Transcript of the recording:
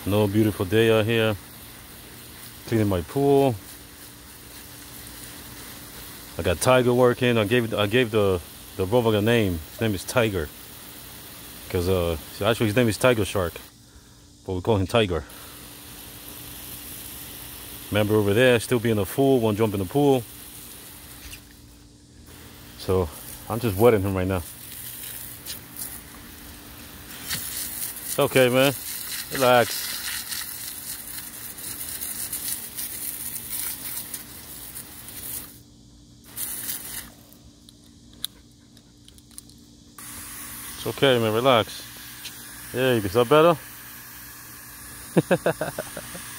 Another beautiful day out here. Cleaning my pool. I got Tiger working. I gave the robot a name. His name is Tiger. Because actually his name is Tiger Shark, but we call him Tiger. Remember over there, still being a fool, won't jump in the pool. So I'm just wetting him right now. It's okay, man. Relax. It's okay, man. Relax. Hey, is that better?